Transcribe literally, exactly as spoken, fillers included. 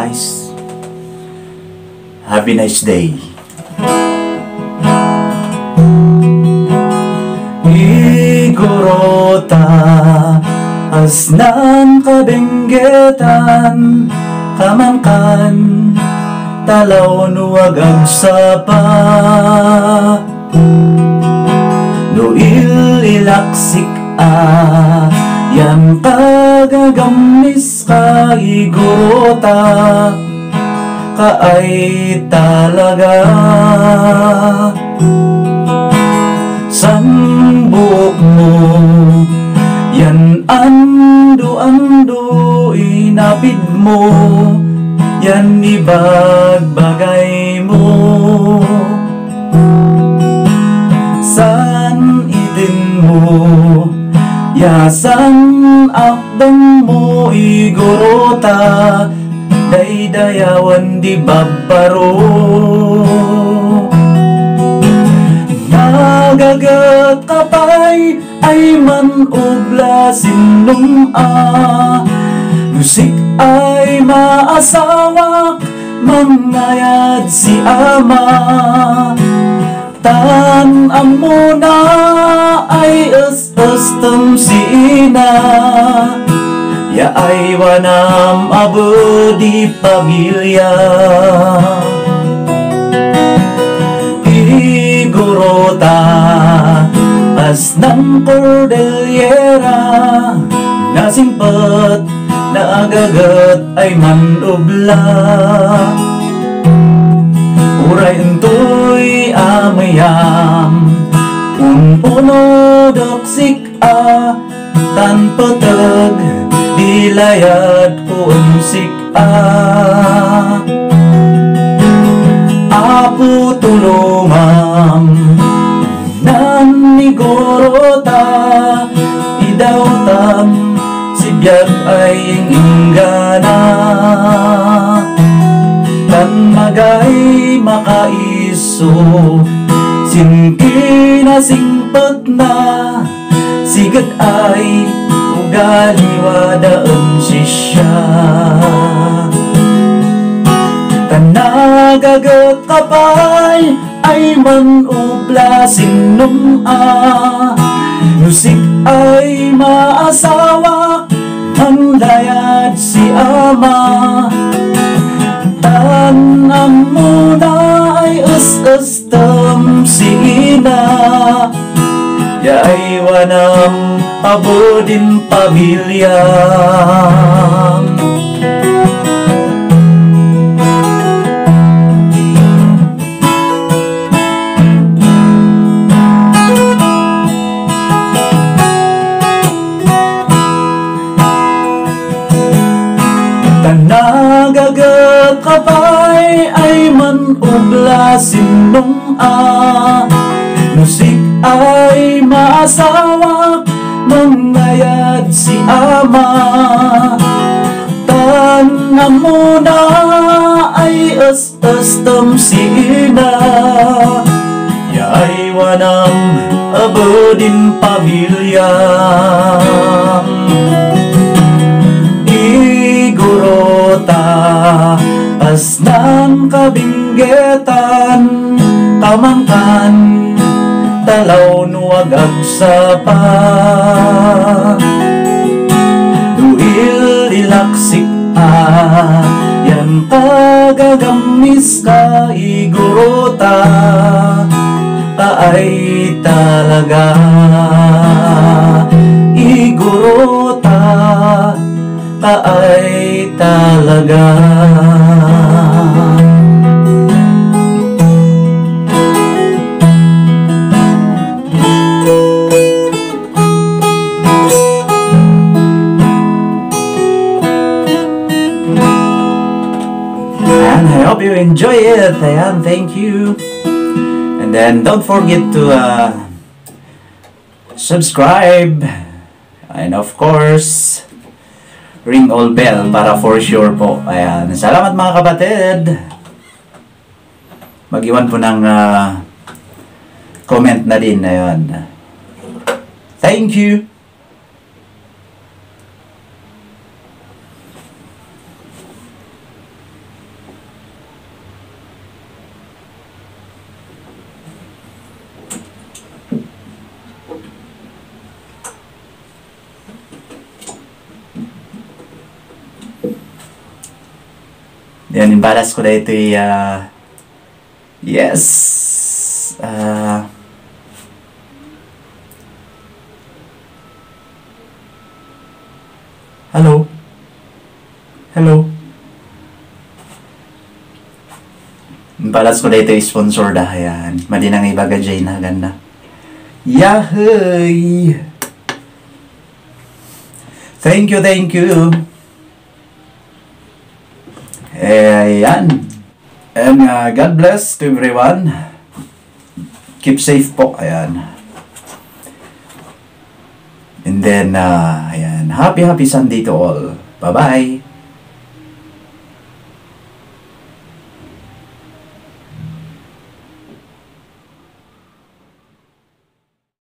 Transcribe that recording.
guys. Have a nice day. Igorota asnan kabenggetan kamangkan talaw nuwag ang sapa no ililaksik a yan kagagamis ka igorota kaay talaga sambok mo yan ando-ando inapid mo yan ibagbagay mo san idin mo yasan akdang mo igorota daydayawan di babaro nagagat kapay ay man ubla sinum a musik ay maasawak mangayad si ama tan amo na ay us-ustom si ina ya ay wanam abo di pamilya igorota as ng Cordillera nasingpat na agagat ay manubla uray entoy amayam unpuno doksik a tanpatag dilayad punsik a apu tulungan nan igorota idawtam sibiyag ay inggana kan magay makaiso singki na singpet na sigad ay ugali wadaan sisya kanagagat kapay ay manubla sinum a musik ay maasawak ang layad si ama tanam mo na ay us-ustom si ina ya ay wanam abo din pamilya nagagat kapay ay man ubla sinum a musik ay maasawak mangayad si ama tanam mo na ay us-ustom si ina ya ay wanam abo din pamilya igorota as ng kabinggetan kamangkan talaw nuwag agsapa duil ilaksik a yan kagagamis ka igorota kaay talaga igorota kaay talaga and I hope you enjoy it. Ayan, thank you. And then don't forget to uh, subscribe and of course ring all bell para for sure po. Ayan. Salamat mga kapatid. Mag-iwan po ng uh, comment na din. Ayan. Thank you. Yan, imbalas ko na ito y... Uh, yes! Uh, hello? Hello? Imbalas ko na ito sponsor dah. Yan. Madi nang ibagajay na ganda. Yahay! Thank you, thank you. Eh, ayan. And uh, God bless to everyone. Keep safe po. Ayan. And then, uh, ayan. Happy, happy Sunday to all. Bye-bye.